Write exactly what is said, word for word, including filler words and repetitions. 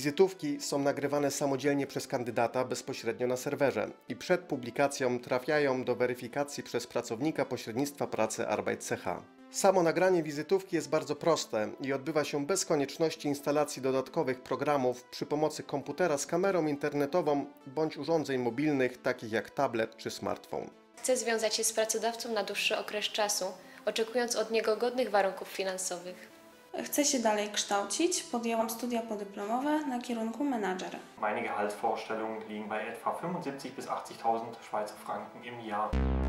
Wizytówki są nagrywane samodzielnie przez kandydata bezpośrednio na serwerze i przed publikacją trafiają do weryfikacji przez pracownika pośrednictwa pracy Arbeit C H. Samo nagranie wizytówki jest bardzo proste i odbywa się bez konieczności instalacji dodatkowych programów przy pomocy komputera z kamerą internetową bądź urządzeń mobilnych takich jak tablet czy smartfon. Chcę związać się z pracodawcą na dłuższy okres czasu, oczekując od niego godnych warunków finansowych. Chcę się dalej kształcić. Podjęłam studia podyplomowe na kierunku menadżer. Meine Gehaltsvorstellungen liegen bei etwa fünfundsiebzig bis achtzigtausend Schweizer Franken im Jahr.